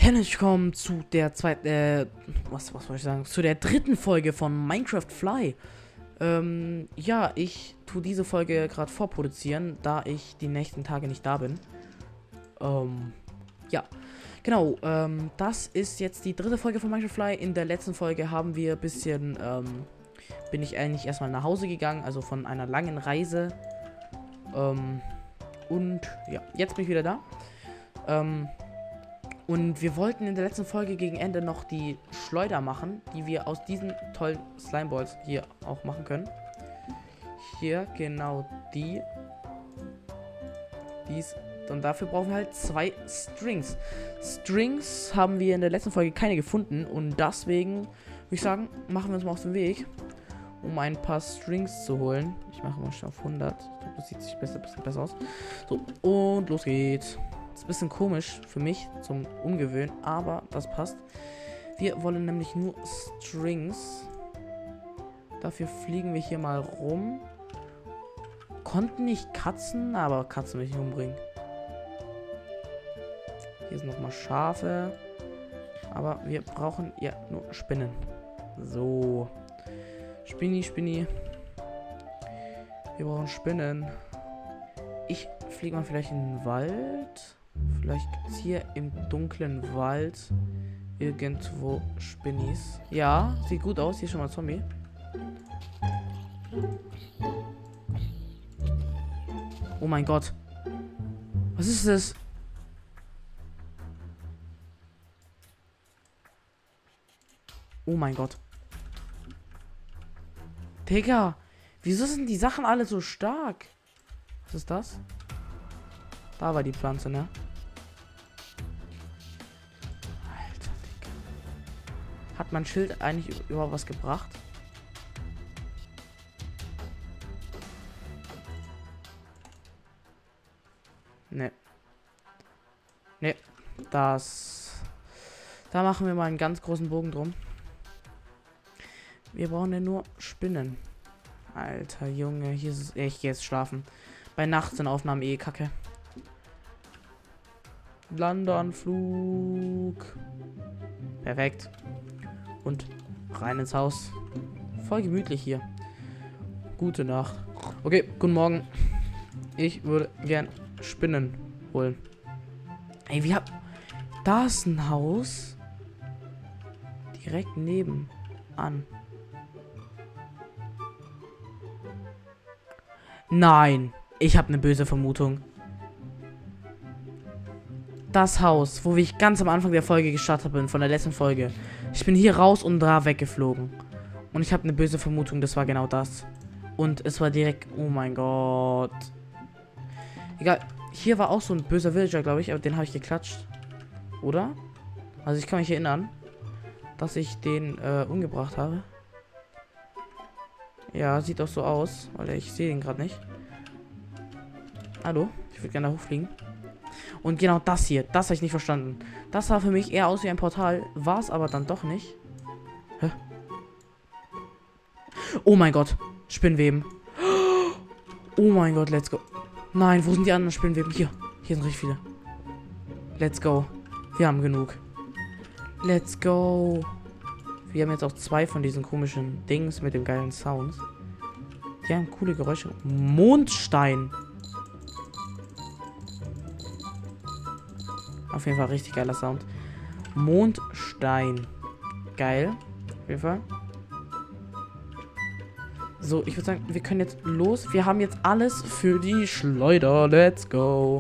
Herzlich willkommen zu der zweiten, was soll ich sagen, zu der dritten Folge von Minecraft Fly. Ja, ich tue diese Folge gerade vorproduzieren, da ich die nächsten Tage nicht da bin. Ja, genau, das ist jetzt die dritte Folge von Minecraft Fly. In der letzten Folge haben wir ein bisschen, bin ich eigentlich erstmal nach Hause gegangen, also von einer langen Reise. Und ja, jetzt bin ich wieder da. Und wir wollten in der letzten Folge gegen Ende noch die Schleuder machen, die wir aus diesen tollen Slimeballs hier auch machen können. Hier, genau die. Dies. Und dafür brauchen wir halt 2 Strings. Strings haben wir in der letzten Folge keine gefunden. Und deswegen würde ich sagen, machen wir uns mal auf den Weg, um ein paar Strings zu holen. Ich mache mal schon auf 100. Ich glaube, das sieht sich ein bisschen besser aus. So, und los geht's. Ist ein bisschen komisch für mich zum Umgewöhnen, aber das passt. Wir wollen nämlich nur Strings. Dafür fliegen wir hier mal rum. Konnten nicht Katzen, aber Katzen will ich nicht umbringen. Hier sind nochmal Schafe. Aber wir brauchen ja nur Spinnen. So. Spinni. Wir brauchen Spinnen. Ich fliege mal vielleicht in den Wald. Vielleicht gibt es hier im dunklen Wald irgendwo Spinnis. Ja, sieht gut aus. Hier ist schon mal ein Zombie. Oh mein Gott. Was ist das? Oh mein Gott. Digga. Wieso sind die Sachen alle so stark? Was ist das? Da war die Pflanze, ne? Alter, Digga. Hat mein Schild eigentlich überhaupt was gebracht? Ne. Ne. Das... Da machen wir mal einen ganz großen Bogen drum. Wir brauchen ja nur Spinnen. Alter Junge, hier ist es... Ich gehe jetzt schlafen. Bei Nacht sind Aufnahmen eh kacke. Landeanflug. Perfekt. Und rein ins Haus. Voll gemütlich hier. Gute Nacht. Okay, guten Morgen. Ich würde gern Spinnen holen. Ey, wir haben... Da ist ein Haus. Direkt nebenan. Nein. Ich habe eine böse Vermutung. Das Haus, wo ich ganz am Anfang der Folge gestartet bin, von der letzten Folge. Ich bin hier raus und da weggeflogen. Und ich habe eine böse Vermutung, das war genau das. Und es war direkt... Oh mein Gott. Egal. Hier war auch so ein böser Villager, glaube ich, aber den habe ich geklatscht. Oder? Also ich kann mich erinnern, dass ich den umgebracht habe. Ja, sieht auch so aus, weil ich sehe ihn gerade nicht. Hallo? Ich würde gerne da hochfliegen. Und genau das hier, das habe ich nicht verstanden. Das sah für mich eher aus wie ein Portal, war es aber dann doch nicht. Hä? Oh mein Gott, Spinnweben. Oh mein Gott, let's go. Nein, wo sind die anderen Spinnweben? Hier sind richtig viele. Let's go. Wir haben genug. Let's go. Wir haben jetzt auch 2 von diesen komischen Dings mit dem geilen Sounds. Die haben coole Geräusche. Mondstein. Auf jeden Fall richtig geiler Sound. Mondstein. Geil. Auf jeden Fall. So, ich würde sagen, wir können jetzt los. Wir haben jetzt alles für die Schleuder. Let's go.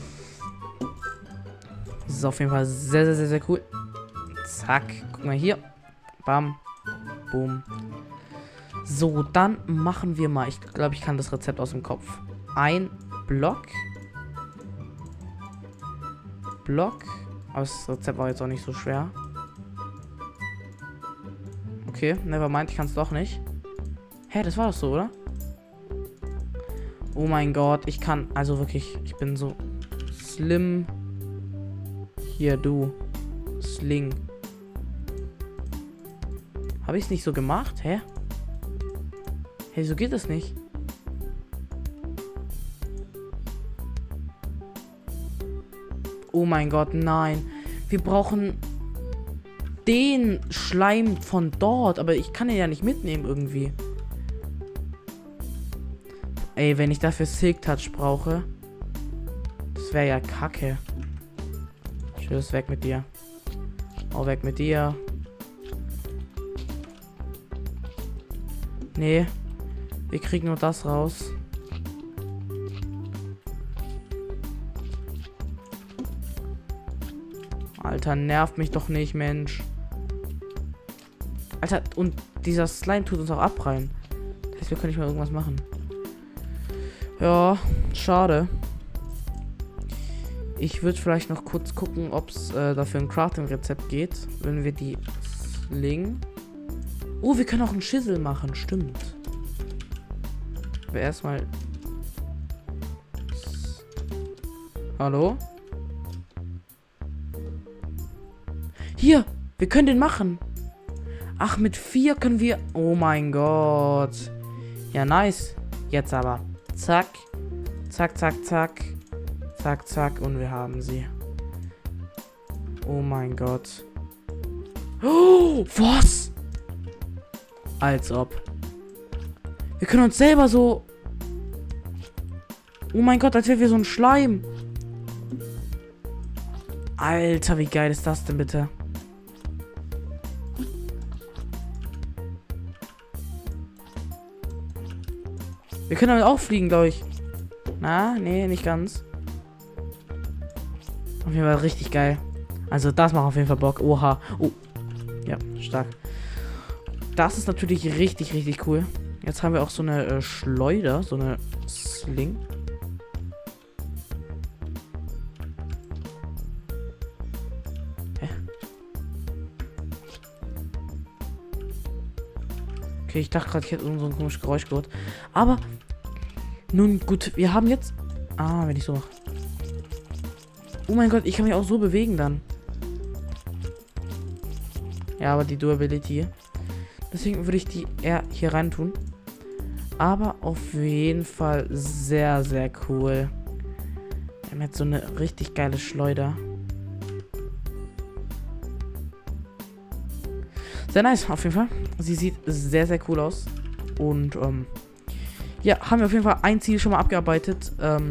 Das ist auf jeden Fall sehr cool. Zack. Guck mal hier. Bam. Boom. So, dann machen wir mal. Ich glaube, ich kann das Rezept aus dem Kopf. Ein Block. Aber das Rezept war jetzt auch nicht so schwer. Okay, nevermind, ich kann es doch nicht. Hä, das war doch so, oder? Oh mein Gott, ich kann, also wirklich, ich bin so slim. Hier, du. Sling. Habe ich es nicht so gemacht? Hä? Hey, so geht es nicht. Oh mein Gott, nein. Wir brauchen den Schleim von dort. Aber ich kann ihn ja nicht mitnehmen irgendwie. Ey, wenn ich dafür Silk Touch brauche. Das wäre ja kacke. Tschüss, weg mit dir. Auch weg mit dir. Nee. Wir kriegen nur das raus. Alter, nervt mich doch nicht, Mensch. Alter, und dieser Slime tut uns auch abprallen. Das heißt, wir können nicht mal irgendwas machen. Ja, schade. Ich würde vielleicht noch kurz gucken, ob es dafür ein Crafting-Rezept geht, wenn wir die slingen. Oh, wir können auch einen Schissel machen, stimmt. Aber erstmal. Hallo? Hier, wir können den machen. Ach, mit 4 können wir. Oh mein Gott. Ja, nice. Jetzt aber. Zack. Zack, zack, zack. Zack, zack. Und wir haben sie. Oh mein Gott. Oh, was? Als ob. Wir können uns selber so. Oh mein Gott, als wären wir so ein Schleim. Alter, wie geil ist das denn bitte? Wir können damit auch fliegen, glaube ich. Na, nee, nicht ganz. Auf jeden Fall richtig geil. Also das macht auf jeden Fall Bock. Oha. Oh. Ja, stark. Das ist natürlich richtig, richtig cool. Jetzt haben wir auch so eine Schleuder, so eine Sling. Hä? Okay, ich dachte gerade, ich hätte so ein komisches Geräusch gehört. Aber, nun gut, wir haben jetzt... Ah, wenn ich so mache. Oh mein Gott, ich kann mich auch so bewegen dann. Ja, aber die Durability. Deswegen würde ich die eher hier rein tun. Aber auf jeden Fall sehr, sehr cool. Wir haben jetzt so eine richtig geile Schleuder. Sehr nice, auf jeden Fall. Sie sieht sehr, sehr cool aus. Und, ja, haben wir auf jeden Fall ein Ziel schon mal abgearbeitet.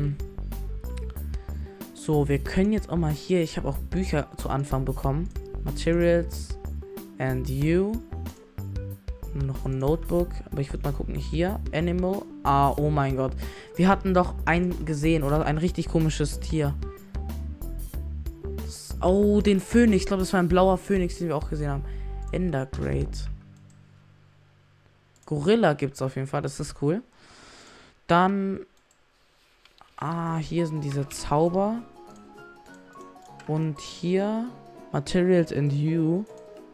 So, wir können jetzt auch mal hier... Ich habe auch Bücher zu Anfang bekommen. Materials and You. Noch ein Notebook. Aber ich würde mal gucken. Hier. Animal. Ah, oh mein Gott. Wir hatten doch einen gesehen, oder? Ein richtig komisches Tier. Oh, den Phönix. Ich glaube, das war ein blauer Phönix, den wir auch gesehen haben. Ender Great. Gorilla gibt es auf jeden Fall. Das ist cool. Dann... Ah, hier sind diese Zauber. Und hier... Materials and You.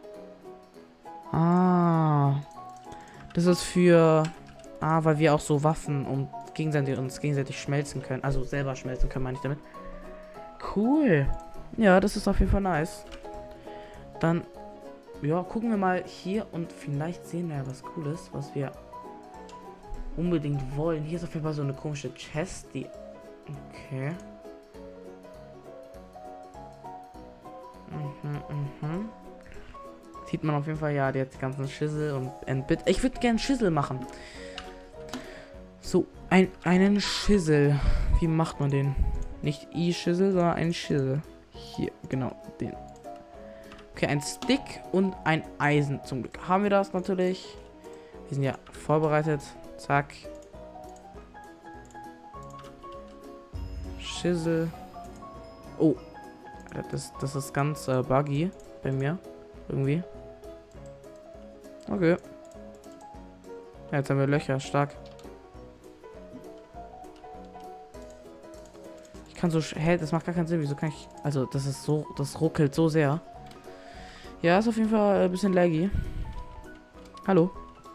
Ah. Das ist für... Ah, weil wir auch so Waffen und uns gegenseitig schmelzen können. Also selber schmelzen können, meine ich damit. Cool. Ja, das ist auf jeden Fall nice. Dann... Ja, gucken wir mal hier und vielleicht sehen wir ja was Cooles, was wir unbedingt wollen. Hier ist auf jeden Fall so eine komische Chest, die... Okay. Sieht man auf jeden Fall, ja, die hat die ganzen Schissel und Endbit. Ich würde gerne Schissel machen. So, einen Schissel. Wie macht man den? Nicht I-Schissel, sondern ein Schissel. Hier, genau, den. Okay, ein Stick und ein Eisen. Zum Glück haben wir das natürlich. Wir sind ja vorbereitet. Zack. Schissel. Oh. Das ist ganz buggy bei mir. Irgendwie. Okay. Ja, jetzt haben wir Löcher. Stark. Ich kann so... Hä, das macht gar keinen Sinn. Wieso kann ich... Also, das ist so... Das ruckelt so sehr. Ja, ist auf jeden Fall ein bisschen laggy. Hallo.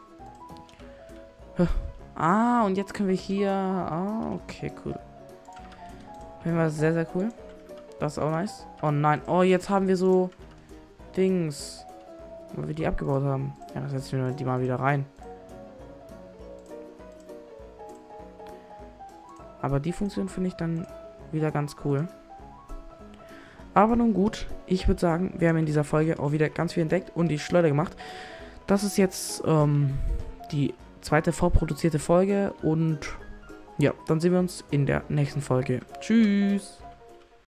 Ah, und jetzt können wir hier... Ah, okay, cool. Auf jeden Fall sehr, sehr cool. Das ist auch nice. Oh nein. Oh, jetzt haben wir so... Dings. Weil wir die abgebaut haben. Ja, das setzen wir die mal wieder rein. Aber die Funktion finde ich dann wieder ganz cool. Aber nun gut. ich würde sagen, wir haben in dieser Folge auch wieder ganz viel entdeckt und die Schleuder gemacht. Das ist jetzt die zweite vorproduzierte Folge und ja, dann sehen wir uns in der nächsten Folge. Tschüss!